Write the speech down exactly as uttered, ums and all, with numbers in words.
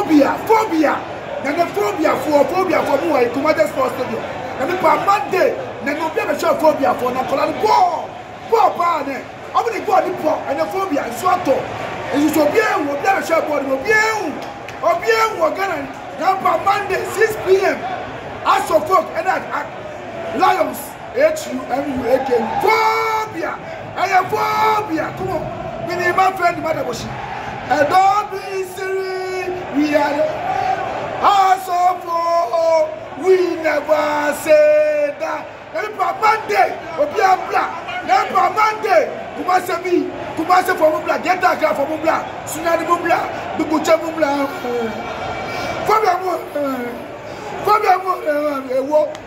phobia, phobia. Na the phobia for phobia for mu I Kumasi Sports Stadium. Na me pa Monday, na no be a show phobia for na kola ball. Ball pa ne. Omo dey go ni ball and the phobia so ato. And you so be e wo be a show ball no be e. Obi e wo Ghana. Na pa Monday six p m As of folk and Lions H U M U A K phobia. I am phobia. Come on. Me ni my friend Madaboshi. And don't be silly. We are as of old, we never say that. Never Monday, Obia Black. Never Monday, Kumasi B, Kumasi for Mubla, get that guy for Mubla, Sunani Mubla, Bukucha Mubla. Fabia Mo, Fabia Mo,